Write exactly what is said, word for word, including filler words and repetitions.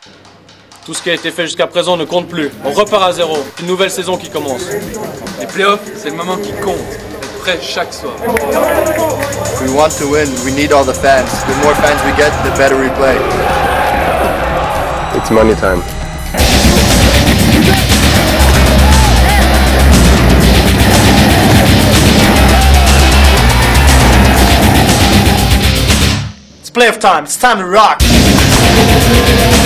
Tout ce qui a été fait jusqu'à présent ne compte plus. On repart à zéro. Une nouvelle saison qui commence. Les playoffs, c'est le moment qui compte. Être prêt chaque soir. We want to win. We need all the fans. The more fans we get, the better we play. It's money time. It's playoff time. It's time to rock.